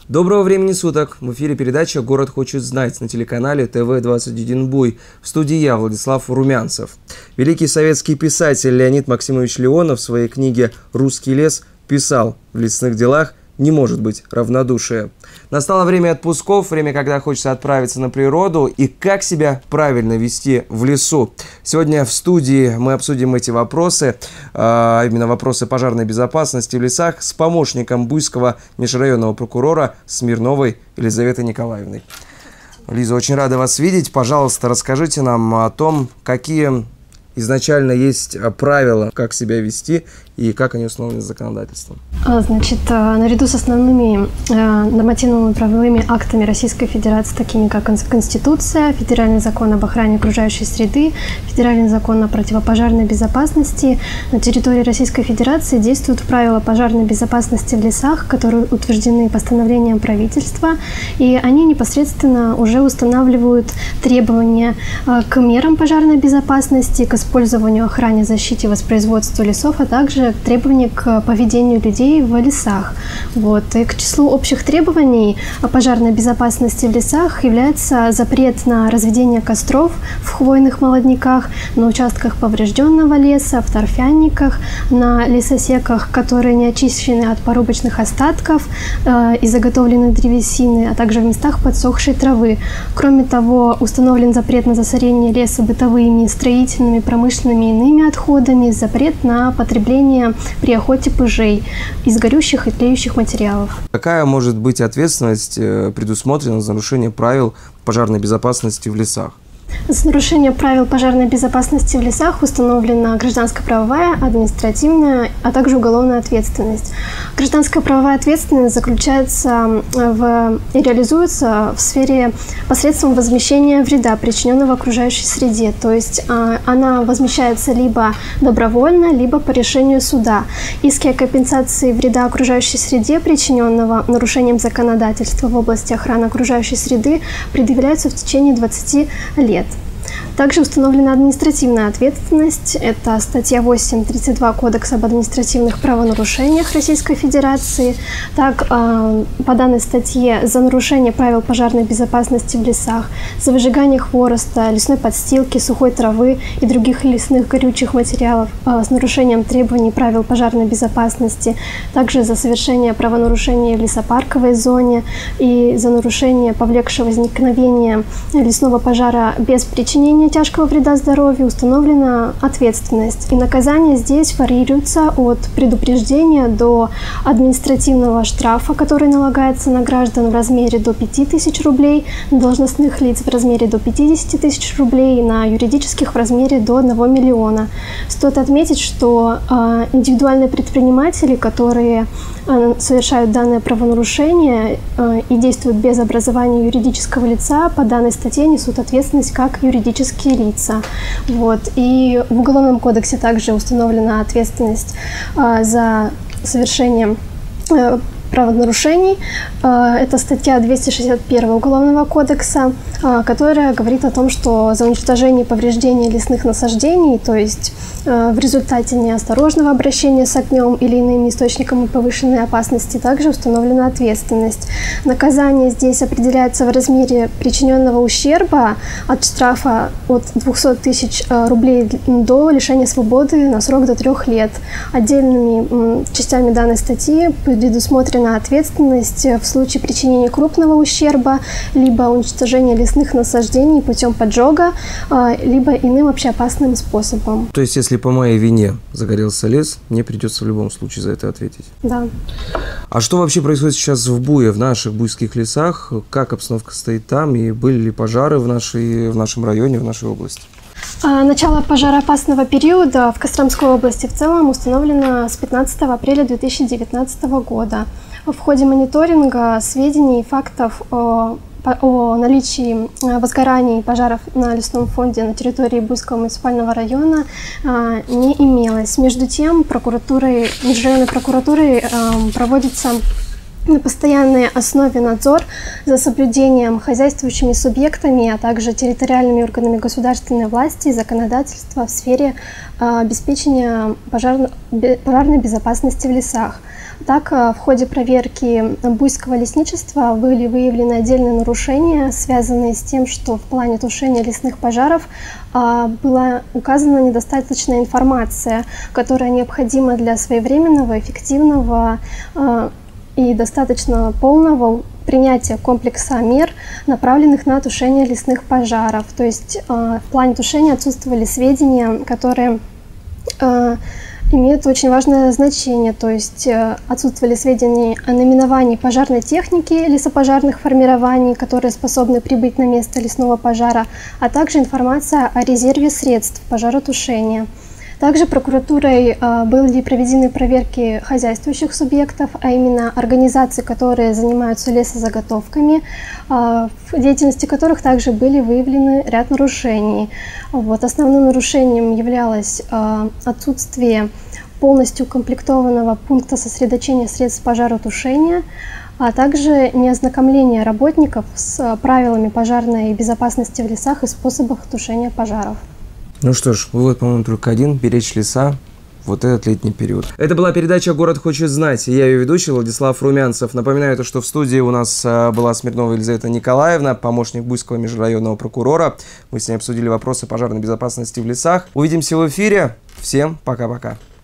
Доброго времени суток! В эфире передача «Город хочет знать» на телеканале ТВ-21 Буй. В студии я, Владислав Румянцев. Великий советский писатель Леонид Максимович Леонов в своей книге «Русский лес» писал: «В лесных делах не может быть равнодушия». Настало время отпусков, время, когда хочется отправиться на природу и как себя правильно вести в лесу. Сегодня в студии мы обсудим эти вопросы, именно вопросы пожарной безопасности в лесах, с помощником буйского межрайонного прокурора Смирновой Елизаветой Николаевной. Лиза, очень рада вас видеть. Пожалуйста, расскажите нам о том, какие изначально есть правила, как себя вести и как они установлены законодательством. Значит, наряду с основными нормативными правовыми актами Российской Федерации, такими как Конституция, Федеральный закон об охране окружающей среды, Федеральный закон о противопожарной безопасности, на территории Российской Федерации действуют правила пожарной безопасности в лесах, которые утверждены постановлением правительства, и они непосредственно уже устанавливают требования к мерам пожарной безопасности, к использованию, охране, защите, воспроизводству лесов, а также требования к поведению людей в лесах. И к числу общих требований о пожарной безопасности в лесах является запрет на разведение костров в хвойных молодняках, на участках поврежденного леса, в торфяниках, на лесосеках, которые не очищены от порубочных остатков и заготовленной древесины, а также в местах подсохшей травы. Кроме того, установлен запрет на засорение леса бытовыми, строительными, промышленными и иными отходами, запрет на потребление при охоте пыжей из горющих и тлеющих материалов. Какая может быть ответственность предусмотрена за нарушение правил пожарной безопасности в лесах? За нарушение правил пожарной безопасности в лесах установлена гражданско-правовая, административная, а также уголовная ответственность. Гражданская правовая ответственность заключается и реализуется в сфере посредством возмещения вреда, причиненного окружающей среде. То есть она возмещается либо добровольно, либо по решению суда. Иски о компенсации вреда окружающей среде, причиненного нарушением законодательства в области охраны окружающей среды, предъявляются в течение 20 лет. Также установлена административная ответственность. Это статья 8.32 Кодекса об административных правонарушениях Российской Федерации. Так, по данной статье за нарушение правил пожарной безопасности в лесах, за выжигание хвороста, лесной подстилки, сухой травы и других лесных горючих материалов с нарушением требований правил пожарной безопасности, также за совершение правонарушения в лесопарковой зоне и за нарушение, повлекшего возникновения лесного пожара без причинения тяжкого вреда здоровью, установлена ответственность. И наказание здесь варьируется от предупреждения до административного штрафа, который налагается на граждан в размере до 5000 рублей, на должностных лиц в размере до 50 тысяч рублей, на юридических в размере до 1 миллиона. Стоит отметить, что индивидуальные предприниматели, которые совершают данное правонарушение и действуют без образования юридического лица, по данной статье несут ответственность как юридические лица. И в Уголовном кодексе также установлена ответственность за совершение правонарушений. Это статья 261 Уголовного кодекса, которая говорит о том, что за уничтожение и повреждение лесных насаждений, то есть в результате неосторожного обращения с огнем или иными источниками повышенной опасности, также установлена ответственность. Наказание здесь определяется в размере причиненного ущерба от штрафа от 200 тысяч рублей до лишения свободы на срок до 3 лет. Отдельными частями данной статьи предусмотрена ответственность в случае причинения крупного ущерба, либо уничтожения лесных насаждений путем поджога, либо иным общеопасным способом. То есть, если по моей вине загорелся лес, мне придется в любом случае за это ответить? Да. А что вообще происходит сейчас в Буе, в наших буйских лесах? Как обстановка стоит там? И были ли пожары в нашем районе, в нашей области? Начало пожароопасного периода в Костромской области в целом установлено с 15 апреля 2019 года. В ходе мониторинга сведений и фактов о наличии возгораний и пожаров на лесном фонде на территории Буйского муниципального района не имелось. Между тем, межрайонной прокуратурой проводится на постоянной основе надзор за соблюдением хозяйствующими субъектами, а также территориальными органами государственной власти и законодательства в сфере обеспечения пожарной безопасности в лесах. Так, в ходе проверки Буйского лесничества были выявлены отдельные нарушения, связанные с тем, что в плане тушения лесных пожаров была указана недостаточная информация, которая необходима для своевременного, эффективного и достаточно полного принятия комплекса мер, направленных на тушение лесных пожаров. То есть в плане тушения отсутствовали сведения, которые имеют очень важное значение, то есть отсутствовали сведения о наименовании пожарной техники лесопожарных формирований, которые способны прибыть на место лесного пожара, а также информация о резерве средств пожаротушения. Также прокуратурой были проведены проверки хозяйствующих субъектов, а именно организаций, которые занимаются лесозаготовками, в деятельности которых также были выявлены ряд нарушений. Основным нарушением являлось отсутствие полностью укомплектованного пункта сосредоточения средств пожаротушения, а также неознакомление работников с правилами пожарной безопасности в лесах и способах тушения пожаров. Ну что ж, вывод, по-моему, только один – беречь леса вот этот летний период. Это была передача «Город хочет знать». Я ее ведущий Владислав Румянцев. Напоминаю, что в студии у нас была Смирнова Елизавета Николаевна, помощник Буйского межрайонного прокурора. Мы с ней обсудили вопросы пожарной безопасности в лесах. Увидимся в эфире. Всем пока-пока.